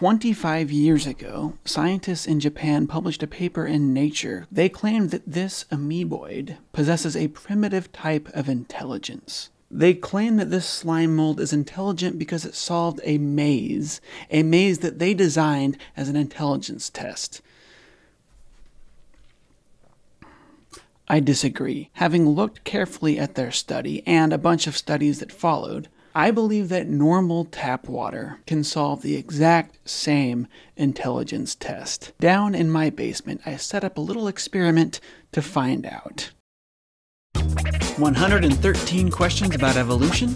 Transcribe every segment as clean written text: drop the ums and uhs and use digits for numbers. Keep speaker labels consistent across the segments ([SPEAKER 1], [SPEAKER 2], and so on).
[SPEAKER 1] 25 years ago, scientists in Japan published a paper in Nature. They claimed that this amoeboid possesses a primitive type of intelligence. They claim that this slime mold is intelligent because it solved a maze that they designed as an intelligence test. I disagree. Having looked carefully at their study and a bunch of studies that followed, I believe that normal tap water can solve the exact same intelligence test. Down in my basement, I set up a little experiment to find out. 113 questions about evolution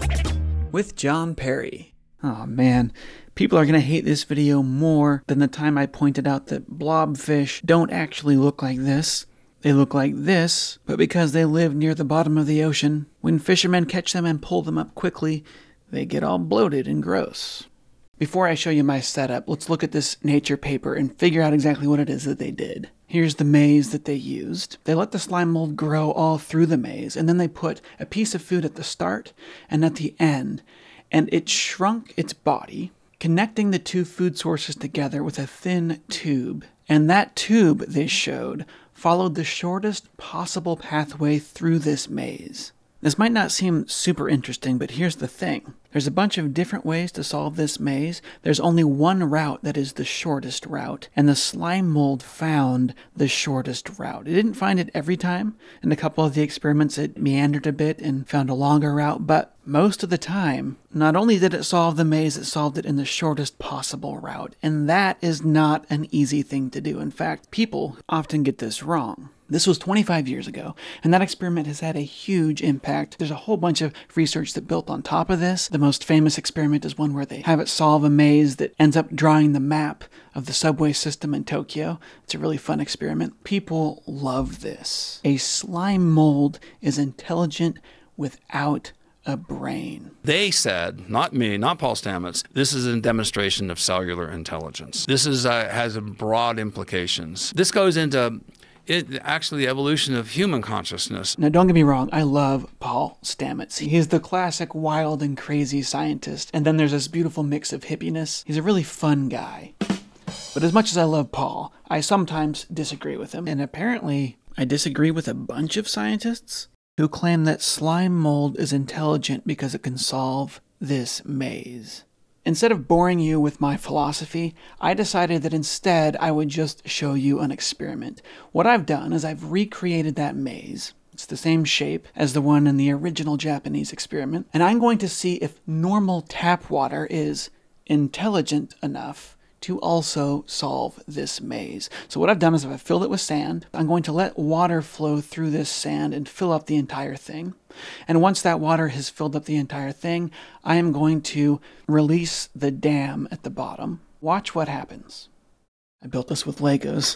[SPEAKER 1] with Jon Perry. Oh man, people are going to hate this video more than the time I pointed out that blobfish don't actually look like this. They look like this, but because they live near the bottom of the ocean, when fishermen catch them and pull them up quickly, they get all bloated and gross. Before I show you my setup, let's look at this Nature paper and figure out exactly what it is that they did. Here's the maze that they used. They let the slime mold grow all through the maze, and then they put a piece of food at the start and at the end, and it shrunk its body, connecting the two food sources together with a thin tube. And that tube, they showed, followed the shortest possible pathway through this maze. This might not seem super interesting, but here's the thing. There's a bunch of different ways to solve this maze. There's only one route that is the shortest route, and the slime mold found the shortest route. It didn't find it every time. In a couple of the experiments, it meandered a bit and found a longer route, but most of the time, not only did it solve the maze, it solved it in the shortest possible route, and that is not an easy thing to do. In fact, people often get this wrong. This was 25 years ago, and that experiment has had a huge impact. There's a whole bunch of research that built on top of this. The most famous experiment is one where they have it solve a maze that ends up drawing the map of the subway system in Tokyo. It's a really fun experiment. People love this. A slime mold is intelligent without a brain.
[SPEAKER 2] They said, not me, not Paul Stamets, this is a demonstration of cellular intelligence. This has broad implications. This goes into actually the evolution of human consciousness.
[SPEAKER 1] Now, don't get me wrong, I love Paul Stamets. He's the classic wild and crazy scientist, and then there's this beautiful mix of hippiness. He's a really fun guy. But as much as I love Paul, I sometimes disagree with him, and apparently I disagree with a bunch of scientists who claim that slime mold is intelligent because it can solve this maze. Instead of boring you with my philosophy, I decided that instead I would just show you an experiment. What I've done is I've recreated that maze. It's the same shape as the one in the original Japanese experiment, and I'm going to see if normal tap water is intelligent enough to also solve this maze. So what I've done is I've filled it with sand. I'm going to let water flow through this sand and fill up the entire thing. And once that water has filled up the entire thing, I am going to release the dam at the bottom. Watch what happens. I built this with Legos.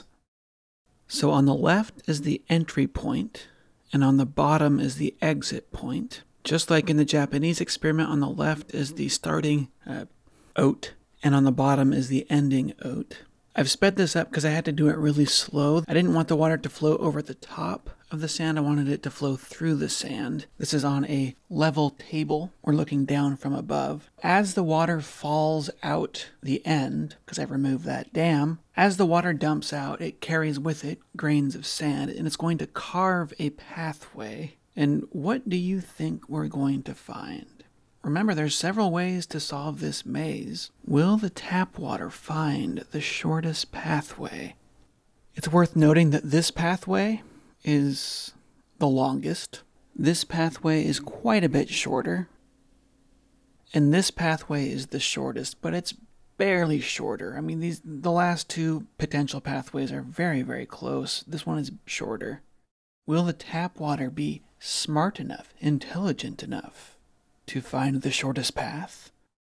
[SPEAKER 1] So on the left is the entry point, and on the bottom is the exit point. Just like in the Japanese experiment, on the left is the starting oat, and on the bottom is the ending oat. I've sped this up because I had to do it really slow. I didn't want the water to flow over the top of the sand. I wanted it to flow through the sand. This is on a level table. We're looking down from above. As the water falls out the end, because I've removed that dam, as the water dumps out, it carries with it grains of sand, and it's going to carve a pathway. And what do you think we're going to find? Remember, there's several ways to solve this maze. Will the tap water find the shortest pathway? It's worth noting that this pathway is the longest. This pathway is quite a bit shorter. And this pathway is the shortest, but it's barely shorter. I mean, the last two potential pathways are very, very close. This one is shorter. Will the tap water be smart enough, intelligent enough to find the shortest path?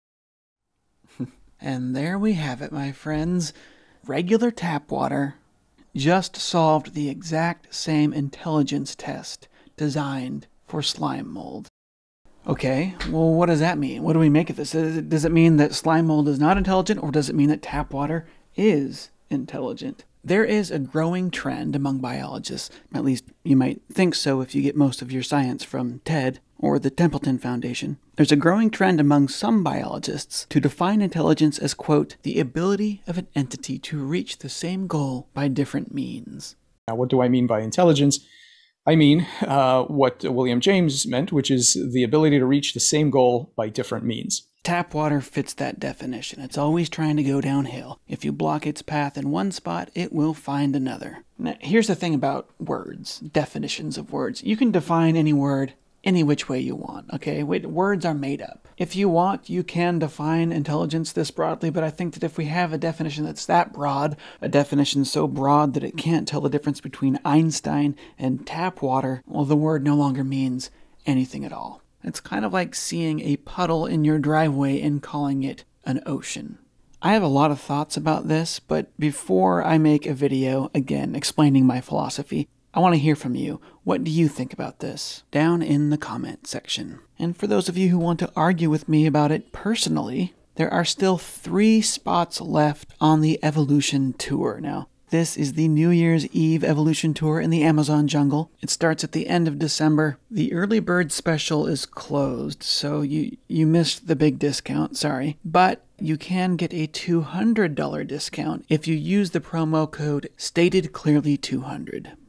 [SPEAKER 1] And there we have it, my friends. Regular tap water just solved the exact same intelligence test designed for slime mold. Okay, well, what does that mean? What do we make of this? Does it mean that slime mold is not intelligent, or does it mean that tap water is intelligent? There is a growing trend among biologists, at least you might think so if you get most of your science from TED or the Templeton Foundation. There's a growing trend among some biologists to define intelligence as, quote, the ability of an entity to reach the same goal by different means.
[SPEAKER 3] Now, what do I mean by intelligence? I mean what William James meant, which is the ability to reach the same goal by different means.
[SPEAKER 1] Tap water fits that definition. It's always trying to go downhill. If you block its path in one spot, it will find another. Now, here's the thing about words, definitions of words. You can define any word any which way you want, okay? Words are made up. If you want, you can define intelligence this broadly, but I think that if we have a definition that's that broad, a definition so broad that it can't tell the difference between Einstein and tap water, well, the word no longer means anything at all. It's kind of like seeing a puddle in your driveway and calling it an ocean. I have a lot of thoughts about this, but before I make a video, again, explaining my philosophy, I want to hear from you. What do you think about this? Down in the comment section. And for those of you who want to argue with me about it personally, there are still 3 spots left on the Evolution Tour. Now, this is the New Year's Eve Evolution Tour in the Amazon jungle. It starts at the end of December. The early bird special is closed, so you missed the big discount, sorry. But you can get a $200 discount if you use the promo code StatedClearly200.